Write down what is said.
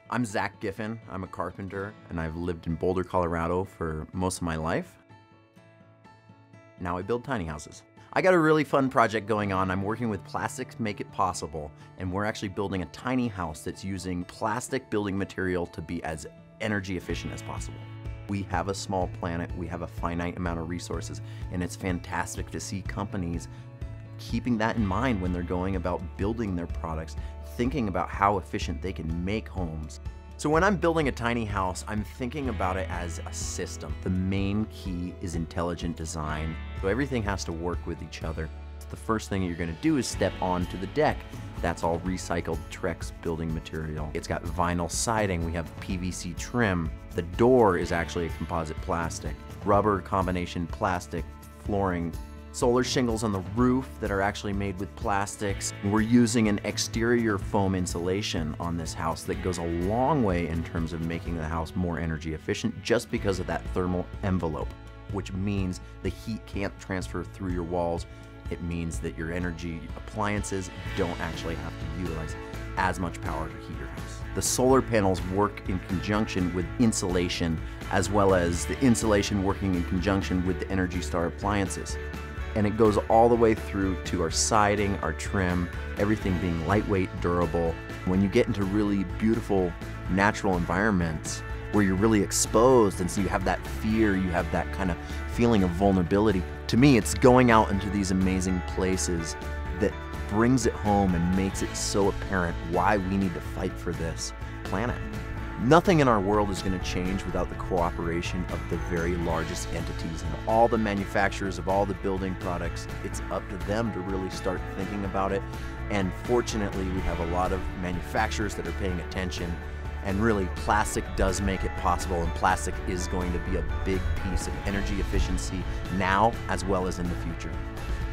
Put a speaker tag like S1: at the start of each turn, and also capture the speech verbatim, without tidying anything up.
S1: I'm Zack Giffin. I'm a carpenter, and I've lived in Boulder, Colorado for most of my life. Now I build tiny houses. I got a really fun project going on. I'm working with plastics to make it possible, and we're actually building a tiny house that's using plastic building material to be as energy efficient as possible. We have a small planet, we have a finite amount of resources, and it's fantastic to see companies keeping that in mind when they're going about building their products, thinking about how efficient they can make homes. So when I'm building a tiny house, I'm thinking about it as a system. The main key is intelligent design. So everything has to work with each other. The first thing you're gonna do is step onto the deck. That's all recycled Trex building material. It's got vinyl siding, we have P V C trim. The door is actually a composite plastic. Rubber combination plastic, flooring, solar shingles on the roof that are actually made with plastics. We're using an exterior foam insulation on this house that goes a long way in terms of making the house more energy efficient just because of that thermal envelope, which means the heat can't transfer through your walls. It means that your energy appliances don't actually have to utilize as much power to heat your house. The solar panels work in conjunction with insulation, as well as the insulation working in conjunction with the Energy Star appliances. And it goes all the way through to our siding, our trim, everything being lightweight, durable. When you get into really beautiful natural environments where you're really exposed and so you have that fear, you have that kind of feeling of vulnerability, to me it's going out into these amazing places that brings it home and makes it so apparent why we need to fight for this planet. Nothing in our world is going to change without the cooperation of the very largest entities and all the manufacturers of all the building products. It's up to them to really start thinking about it. And fortunately, we have a lot of manufacturers that are paying attention. And really, plastic does make it possible, and plastic is going to be a big piece of energy efficiency now as well as in the future.